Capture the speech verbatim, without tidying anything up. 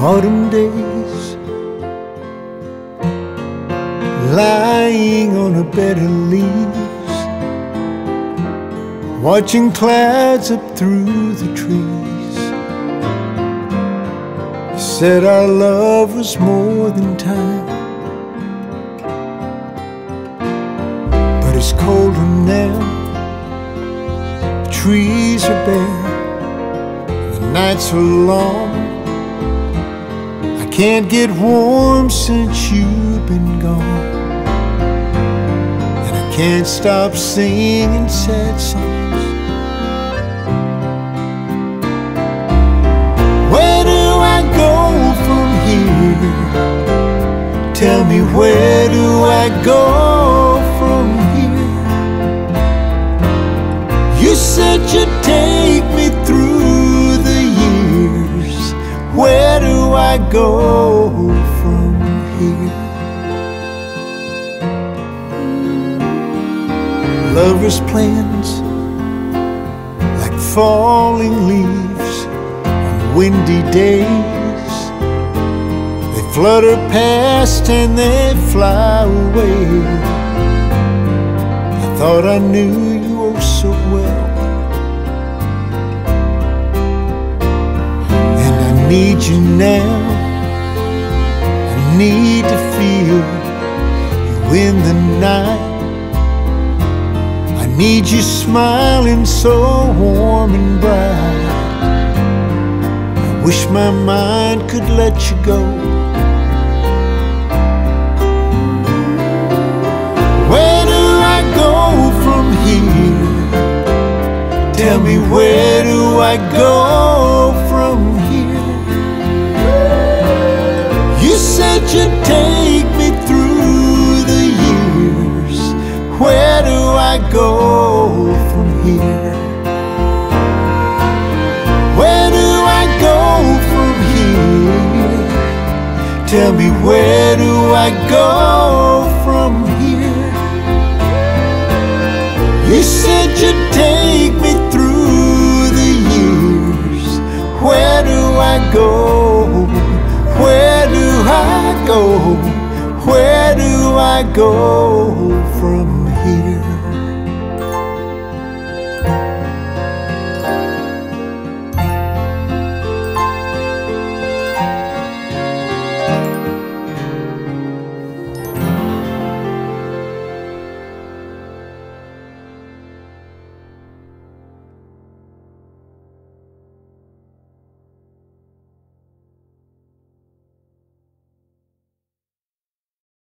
autumn days, lying on a bed of leaves, watching clouds up through the trees. You said our love was more than time, but it's colder now. The trees are bare, the nights are long. I can't get warm since you've been gone, and I can't stop singing sad songs. Where do I go from here? Tell me, where do I go from here? You said you'd take me through the years. Where do I go from here? Lovers' plans, like falling leaves on windy days. They flutter past and they fly away. I thought I knew you oh so well, and I need you now. I need to feel you in the night. I need you smiling so warm and bright. I wish my mind could let you go. Where do I go from here? Tell me, where do I go from here? You said you'd take me through the years. Where do I go from here? Where do I go from here? Tell me, where do I go from here? You said you'd take me through the years. Where do I go? Where do I go? Where do I go from here?